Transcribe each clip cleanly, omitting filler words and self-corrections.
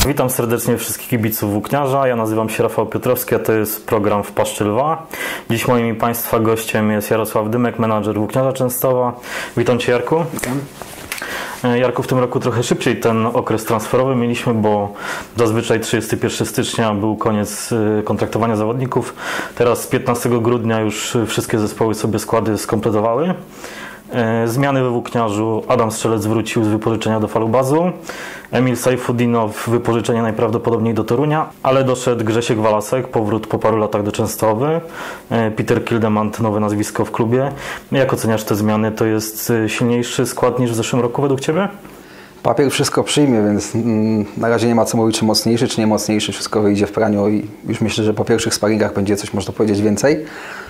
Witam serdecznie wszystkich kibiców Włókniarza. Ja nazywam się Rafał Piotrowski, a to jest program W paszczy lwa. Dziś moim i Państwa gościem jest Jarosław Dymek, menadżer Włókniarza Częstochowa. Witam Cię, Jarku. Witam. Jarku, w tym roku trochę szybciej ten okres transferowy mieliśmy, bo zazwyczaj 31 stycznia był koniec kontraktowania zawodników. Teraz 15 grudnia już wszystkie zespoły sobie składy skompletowały. Zmiany we Włókniarzu. Adam Strzelec wrócił z wypożyczenia do Falubazu. Emil Sajfudinow wypożyczenie najprawdopodobniej do Torunia, ale doszedł Grzesiek Walasek, powrót po paru latach do Częstochowy. Peter Kildemand, nowe nazwisko w klubie. Jak oceniasz te zmiany? To jest silniejszy skład niż w zeszłym roku według Ciebie? Papier wszystko przyjmie, więc na razie nie ma co mówić, czy mocniejszy, czy nie mocniejszy. Wszystko wyjdzie w praniu i już myślę, że po pierwszych sparingach będzie coś, można powiedzieć, więcej.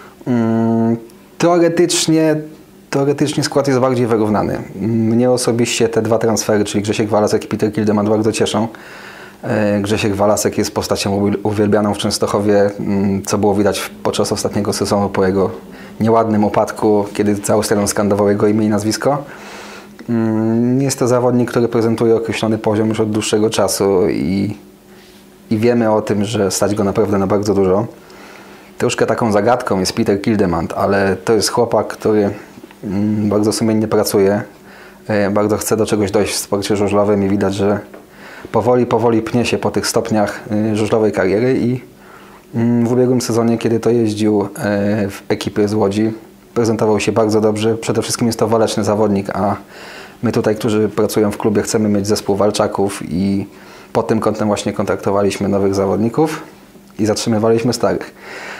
Teoretycznie skład jest bardziej wyrównany. Mnie osobiście te dwa transfery, czyli Grzesiek Walasek i Peter Kildemand, bardzo cieszą. Grzesiek Walasek jest postacią uwielbianą w Częstochowie, co było widać podczas ostatniego sezonu po jego nieładnym upadku, kiedy cały stadion skandował jego imię i nazwisko. Jest to zawodnik, który prezentuje określony poziom już od dłuższego czasu i wiemy o tym, że stać go naprawdę na bardzo dużo. Troszkę taką zagadką jest Peter Kildemand, ale to jest chłopak, który bardzo sumiennie pracuje, bardzo chce do czegoś dojść w sporcie żużlowym i widać, że powoli pnie się po tych stopniach żużlowej kariery i w ubiegłym sezonie, kiedy to jeździł w ekipie z Łodzi, prezentował się bardzo dobrze. Przede wszystkim jest to waleczny zawodnik, a my tutaj, którzy pracują w klubie, chcemy mieć zespół walczaków i pod tym kątem właśnie kontraktowaliśmy nowych zawodników i zatrzymywaliśmy starych.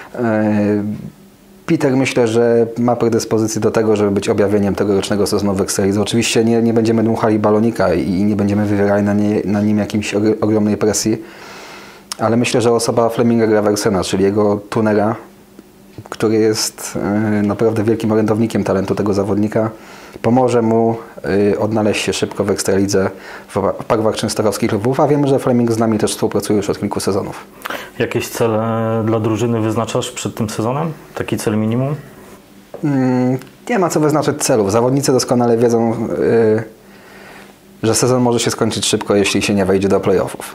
Peter, myślę, że ma predyspozycję do tego, żeby być objawieniem tegorocznego sezonu w Ekstralidze. Oczywiście nie będziemy dmuchali balonika i nie będziemy wywierali na nim jakiejś ogromnej presji, ale myślę, że osoba Fleminga Graversena, czyli jego tunera, który jest naprawdę wielkim orędownikiem talentu tego zawodnika, pomoże mu odnaleźć się szybko w Ekstralidze w barwach częstochowskich Lwów, a wiemy, że Fleming z nami też współpracuje już od kilku sezonów. Jakieś cele dla drużyny wyznaczasz przed tym sezonem? Taki cel minimum? Nie ma co wyznaczać celów. Zawodnicy doskonale wiedzą, że sezon może się skończyć szybko, jeśli się nie wejdzie do playoffów.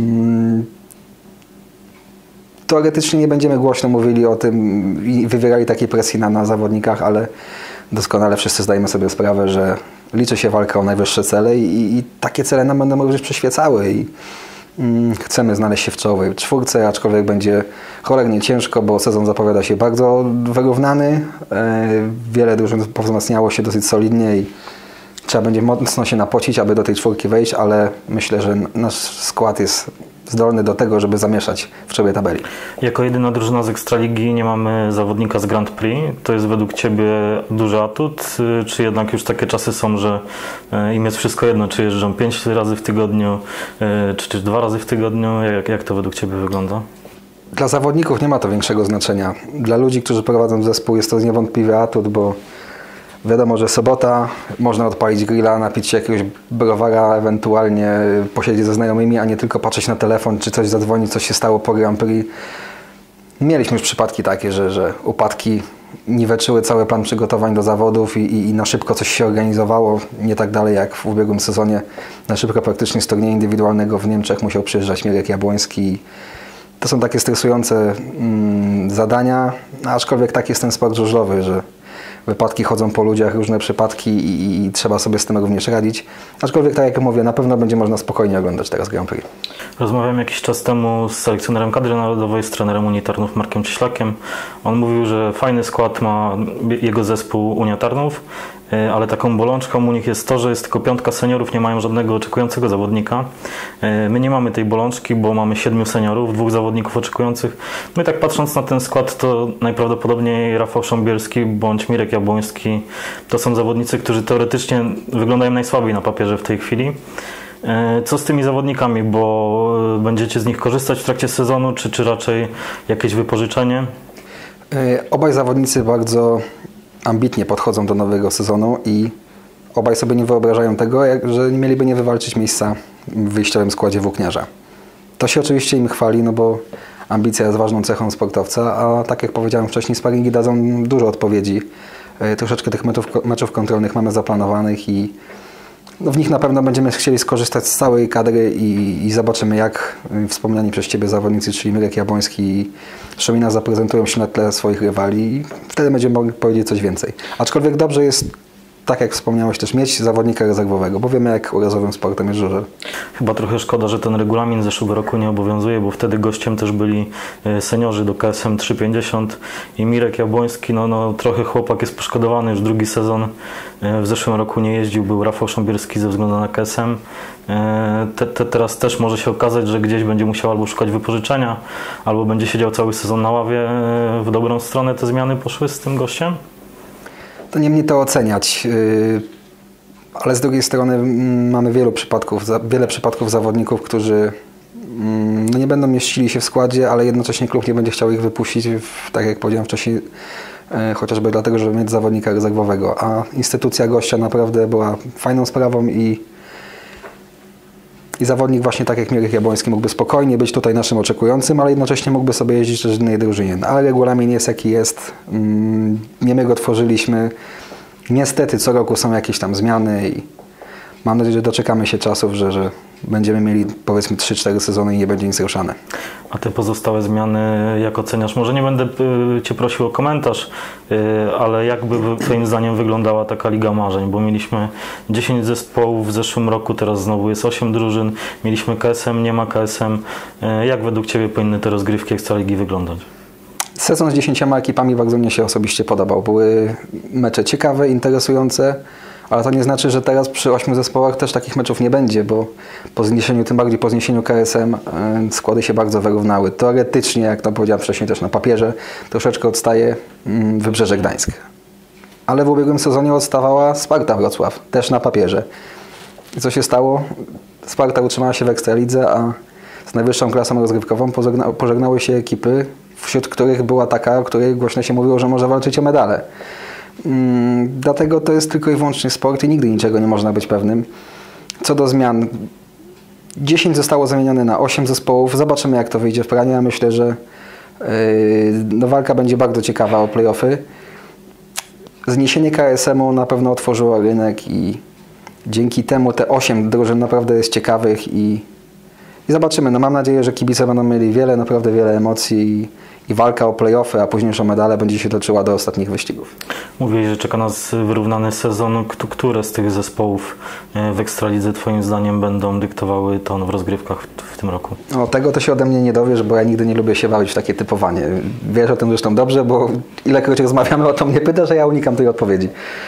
Teoretycznie nie będziemy głośno mówili o tym i wywierali takiej presji na zawodnikach, ale doskonale wszyscy zdajemy sobie sprawę, że liczy się walka o najwyższe cele i takie cele nam będą również przyświecały i chcemy znaleźć się w czołowej czwórce, aczkolwiek będzie cholernie ciężko, bo sezon zapowiada się bardzo wyrównany. Wiele drużyn powzmacniało się dosyć solidnie i trzeba będzie mocno się napocić, aby do tej czwórki wejść, ale myślę, że nasz skład jest zdolny do tego, żeby zamieszać w czołowej tabeli. Jako jedyna drużyna z Ekstraligi nie mamy zawodnika z Grand Prix. To jest według Ciebie duży atut? Czy jednak już takie czasy są, że im jest wszystko jedno, czy jeżdżą 5 razy w tygodniu, czy 2 razy w tygodniu? Jak to według Ciebie wygląda? Dla zawodników nie ma to większego znaczenia. Dla ludzi, którzy prowadzą zespół, jest to niewątpliwy atut, bo wiadomo, że sobota, można odpalić grilla, napić się jakiegoś browara, ewentualnie posiedzieć ze znajomymi, a nie tylko patrzeć na telefon, czy coś zadzwoni, coś się stało po Grand Prix. Mieliśmy już przypadki takie, że upadki niweczyły cały plan przygotowań do zawodów i na szybko coś się organizowało. Nie tak dalej jak w ubiegłym sezonie. Na szybko praktycznie z turnieju indywidualnego w Niemczech musiał przyjeżdżać Mirek Jabłoński. To są takie stresujące zadania, aczkolwiek tak jest ten sport żużlowy, że wypadki chodzą po ludziach, różne przypadki i trzeba sobie z tym również radzić. Aczkolwiek, tak jak mówię, na pewno będzie można spokojnie oglądać teraz Grand Prix. Rozmawiałem jakiś czas temu z selekcjonerem kadry narodowej, z trenerem Unii Tarnów Markiem Cieślakiem. On mówił, że fajny skład ma jego zespół Unia Tarnów, ale taką bolączką u nich jest to, że jest tylko 5 seniorów, nie mają żadnego oczekującego zawodnika. My nie mamy tej bolączki, bo mamy 7 seniorów, 2 zawodników oczekujących. My tak patrząc na ten skład, to najprawdopodobniej Rafał Szambierski bądź Mirek Jabłoński to są zawodnicy, którzy teoretycznie wyglądają najsłabiej na papierze w tej chwili. Co z tymi zawodnikami, bo będziecie z nich korzystać w trakcie sezonu, czy raczej jakieś wypożyczenie? Obaj zawodnicy bardzo ambitnie podchodzą do nowego sezonu i obaj sobie nie wyobrażają tego, że mieliby nie wywalczyć miejsca w wyjściowym składzie Włókniarza. To się oczywiście im chwali, no bo ambicja jest ważną cechą sportowca, a tak jak powiedziałem wcześniej, sparingi dadzą dużo odpowiedzi. Troszeczkę tych meczów kontrolnych mamy zaplanowanych i w nich na pewno będziemy chcieli skorzystać z całej kadry i zobaczymy, jak wspomniani przez Ciebie zawodnicy, czyli Mirek Jabłoński i Szomina, zaprezentują się na tle swoich rywali i wtedy będziemy mogli powiedzieć coś więcej. Aczkolwiek dobrze jest, tak jak wspomniałeś, też mieć zawodnika rezerwowego, bo wiemy, jak urazowym sportem jest żużel. Chyba trochę szkoda, że ten regulamin z zeszłego roku nie obowiązuje, bo wtedy gościem też byli seniorzy do KSM 350 i Mirek Jabłoński, trochę chłopak jest poszkodowany, już drugi sezon w zeszłym roku nie jeździł, był Rafał Szambierski ze względu na KSM. Teraz też może się okazać, że gdzieś będzie musiał albo szukać wypożyczenia, albo będzie siedział cały sezon na ławie. W dobrą stronę te zmiany poszły z tym gościem? To nie mnie to oceniać, ale z drugiej strony mamy wiele przypadków zawodników, którzy nie będą mieścili się w składzie, ale jednocześnie klub nie będzie chciał ich wypuścić, tak jak powiedziałem wcześniej, chociażby dlatego, żeby mieć zawodnika rezerwowego, a instytucja gościa naprawdę była fajną sprawą i zawodnik właśnie tak jak Mirek Jabłoński mógłby spokojnie być tutaj naszym oczekującym, ale jednocześnie mógłby sobie jeździć też w innej drużynie. Ale regulamin jest jaki jest, nie my go tworzyliśmy. Niestety co roku są jakieś tam zmiany i mam nadzieję, że doczekamy się czasów, że będziemy mieli powiedzmy 3-4 sezony i nie będzie nic ruszane. A te pozostałe zmiany jak oceniasz? Może nie będę Cię prosił o komentarz, ale jakby Twoim zdaniem wyglądała taka Liga Marzeń? Bo mieliśmy 10 zespołów w zeszłym roku, teraz znowu jest 8 drużyn. Mieliśmy KSM, nie ma KSM. Jak według Ciebie powinny te rozgrywki Ekstraligi wyglądać? Sezon z 10 ekipami bardzo mnie się osobiście podobał. Były mecze ciekawe, interesujące, ale to nie znaczy, że teraz przy 8 zespołach też takich meczów nie będzie, bo tym bardziej po zniesieniu KSM składy się bardzo wyrównały. Teoretycznie, jak to powiedziałem wcześniej też na papierze, troszeczkę odstaje Wybrzeże Gdańsk. Ale w ubiegłym sezonie odstawała Sparta Wrocław, też na papierze. I co się stało? Sparta utrzymała się w Ekstralidze, a z najwyższą klasą rozgrywkową pożegnały się ekipy, wśród których była taka, o której głośno się mówiło, że może walczyć o medale. Dlatego to jest tylko i wyłącznie sport i nigdy niczego nie można być pewnym. Co do zmian, 10 zostało zamienione na 8 zespołów. Zobaczymy, jak to wyjdzie w praniu. Ja myślę, że walka będzie bardzo ciekawa o play-offy. Zniesienie KSM-u na pewno otworzyło rynek i dzięki temu te 8 drużyn naprawdę jest ciekawych i zobaczymy. Mam nadzieję, że kibice będą mieli naprawdę wiele emocji i walka o play-offy, a późniejszą medale będzie się toczyła do ostatnich wyścigów. Mówiłeś, że czeka nas wyrównany sezon. Które z tych zespołów w Ekstralidze Twoim zdaniem będą dyktowały ton w rozgrywkach w tym roku? Tego to się ode mnie nie dowiesz, bo ja nigdy nie lubię się bawić w takie typowanie. Wiesz o tym zresztą dobrze, bo ilekroć rozmawiamy o to mnie pytasz, a ja unikam tej odpowiedzi.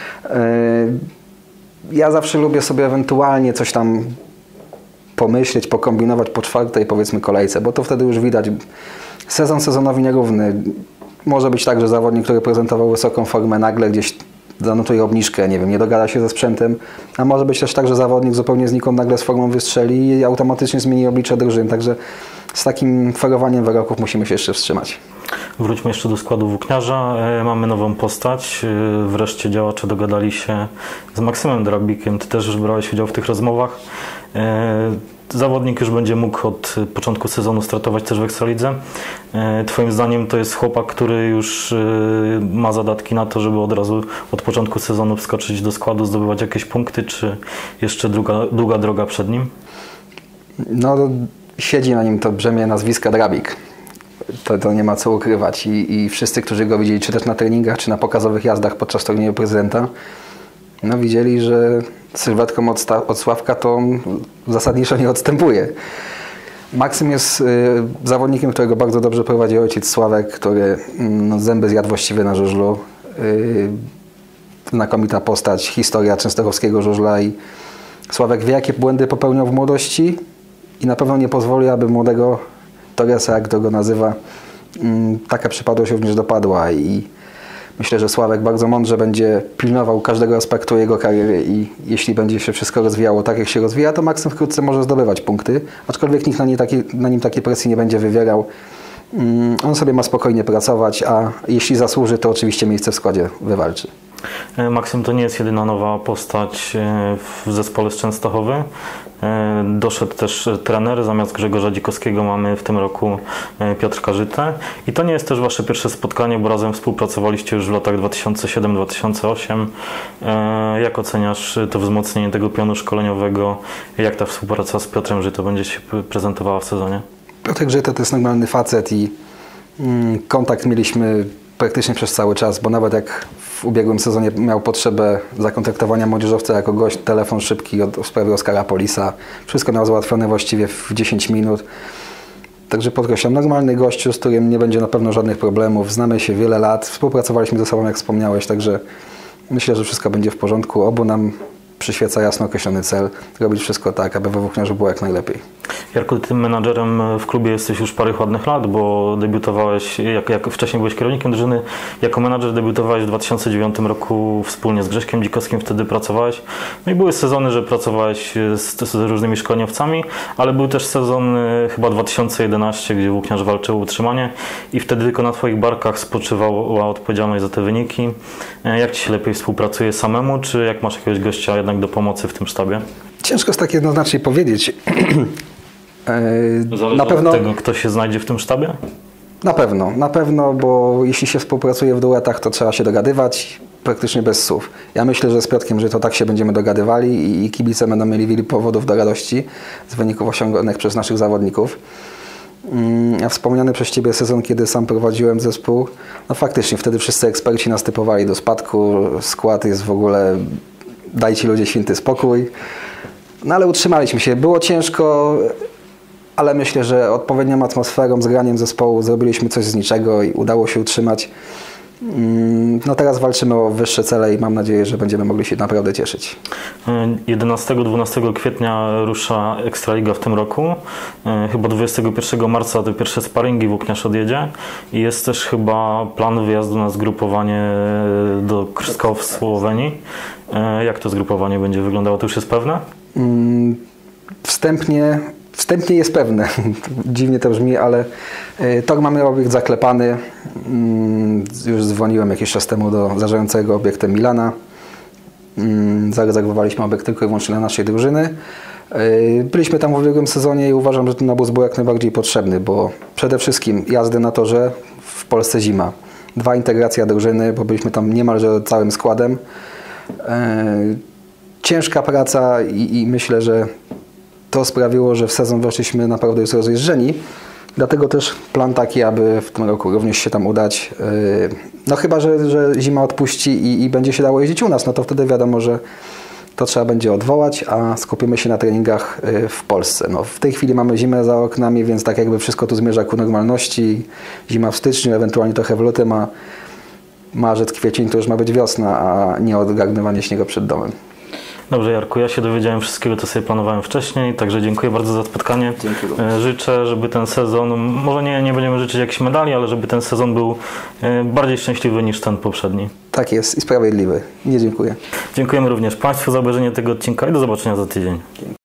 Ja zawsze lubię sobie ewentualnie coś tam pomyśleć, pokombinować po 4. powiedzmy kolejce, bo to wtedy już widać. Sezon sezonowi nierówny. Może być tak, że zawodnik, który prezentował wysoką formę, nagle gdzieś zanotuje obniżkę, nie dogada się ze sprzętem, a może być też tak, że zawodnik zupełnie znikąd nagle z formą wystrzeli i automatycznie zmieni oblicze drużyn, także z takim ferowaniem wyroków musimy się jeszcze wstrzymać. Wróćmy jeszcze do składu włókniarza. Mamy nową postać. Wreszcie działacze dogadali się z Maksymem Drabikiem. Ty też już brałeś udział w tych rozmowach. Zawodnik już będzie mógł od początku sezonu startować też w Ekstralidze. Twoim zdaniem to jest chłopak, który już ma zadatki na to, żeby od razu od początku sezonu wskoczyć do składu, zdobywać jakieś punkty, czy jeszcze długa droga przed nim? Siedzi na nim to brzemię nazwiska Drabik. To nie ma co ukrywać i wszyscy, którzy go widzieli, czy też na treningach, czy na pokazowych jazdach podczas turnieju prezydenta, widzieli, że sylwetką od Sławka to on zasadniczo nie odstępuje. Maksym jest zawodnikiem, którego bardzo dobrze prowadzi ojciec Sławek, który zęby zjadł właściwie na żużlu. Znakomita postać, historia częstochowskiego żużla i Sławek wie, jakie błędy popełniał w młodości i na pewno nie pozwoli, aby młodego Torresa, jak to go nazywa, taka przypadłość również dopadła i myślę, że Sławek bardzo mądrze będzie pilnował każdego aspektu jego kariery i jeśli będzie się wszystko rozwijało tak, jak się rozwija, to Maksym wkrótce może zdobywać punkty, aczkolwiek nikt na nim takiej presji nie będzie wywierał. On sobie ma spokojnie pracować, a jeśli zasłuży, to oczywiście miejsce w składzie wywalczy. Maksym to nie jest jedyna nowa postać w zespole z Częstochowy. Doszedł też trener, zamiast Grzegorza Dzikowskiego mamy w tym roku Piotrka Żytę. I to nie jest też wasze pierwsze spotkanie, bo razem współpracowaliście już w latach 2007-2008. Jak oceniasz to wzmocnienie tego pionu szkoleniowego? Jak ta współpraca z Piotrem Żytą będzie się prezentowała w sezonie? Piotrek Żyta to jest normalny facet i kontakt mieliśmy praktycznie przez cały czas, bo nawet jak w ubiegłym sezonie miał potrzebę zakontaktowania młodzieżowca jako gość, telefon szybki w sprawie Oskara Polisa, wszystko miał załatwione właściwie w 10 minut. Także podkreślam, normalny gościu, z którym nie będzie na pewno żadnych problemów, znamy się wiele lat, współpracowaliśmy ze sobą, jak wspomniałeś, także myślę, że wszystko będzie w porządku. Obu nam przyświeca jasno określony cel, robić wszystko tak, aby we Włókniarzu było jak najlepiej. Jarku, ty menadżerem w klubie jesteś już parę ładnych lat, bo debiutowałeś, jak wcześniej byłeś kierownikiem drużyny, jako menadżer debiutowałeś w 2009 roku wspólnie z Grześkiem Dzikowskim, wtedy pracowałeś. No i były sezony, że pracowałeś z różnymi szkoleniowcami, ale był też sezon chyba 2011, gdzie Włókniarz walczył o utrzymanie i wtedy tylko na twoich barkach spoczywała odpowiedzialność za te wyniki. Jak ci się lepiej współpracuje samemu, czy jak masz jakiegoś gościa jednak do pomocy w tym sztabie? Ciężko jest tak jednoznacznie powiedzieć. Zależy na pewno, od tego, kto się znajdzie w tym sztabie? Na pewno, bo jeśli się współpracuje w duetach, to trzeba się dogadywać praktycznie bez słów. Ja myślę, że z Piotrkiem, że to tak się będziemy dogadywali i kibice będą mieli wiele powodów do radości z wyników osiąganych przez naszych zawodników. A wspomniany przez Ciebie sezon, kiedy sam prowadziłem zespół, no faktycznie wtedy wszyscy eksperci nas typowali do spadku, skład jest w ogóle, dajcie ludzie święty spokój. No ale utrzymaliśmy się. Było ciężko, ale myślę, że odpowiednią atmosferą, zgraniem zespołu zrobiliśmy coś z niczego i udało się utrzymać. No teraz walczymy o wyższe cele i mam nadzieję, że będziemy mogli się naprawdę cieszyć. 11-12 kwietnia rusza Ekstraliga w tym roku. Chyba 21 marca te pierwsze sparingi Włókniarz odjedzie i jest też chyba plan wyjazdu na zgrupowanie do Krskow w Słowenii. Jak to zgrupowanie będzie wyglądało? To już jest pewne? Wstępnie jest pewne. Dziwnie to brzmi, ale tor mamy obiekt zaklepany. Już dzwoniłem jakiś czas temu do zarządzającego obiektem Milana. Zarezerwowaliśmy obiekt tylko i wyłącznie dla naszej drużyny. Byliśmy tam w ubiegłym sezonie i uważam, że ten obóz był jak najbardziej potrzebny, bo przede wszystkim jazdy na torze, w Polsce zima. 2, integracja drużyny, bo byliśmy tam niemalże całym składem. Ciężka praca i myślę, że to sprawiło, że w sezon weszliśmy naprawdę już rozjeżdżeni. Dlatego też plan taki, aby w tym roku również się tam udać. No chyba, że zima odpuści i będzie się dało jeździć u nas, no to wtedy wiadomo, że to trzeba będzie odwołać, a skupimy się na treningach w Polsce. No, w tej chwili mamy zimę za oknami, więc tak jakby wszystko tu zmierza ku normalności. Zima w styczniu, ewentualnie trochę w lutym, a marzec, kwiecień to już ma być wiosna, a nie odgarnywanie śniegu przed domem. Dobrze, Jarku, ja się dowiedziałem wszystkiego, co sobie planowałem wcześniej, także dziękuję bardzo za spotkanie. Życzę, żeby ten sezon, może nie będziemy życzyć jakichś medali, ale żeby ten sezon był bardziej szczęśliwy niż ten poprzedni. Tak jest i sprawiedliwy. Nie dziękuję. Dziękujemy również Państwu za obejrzenie tego odcinka i do zobaczenia za tydzień.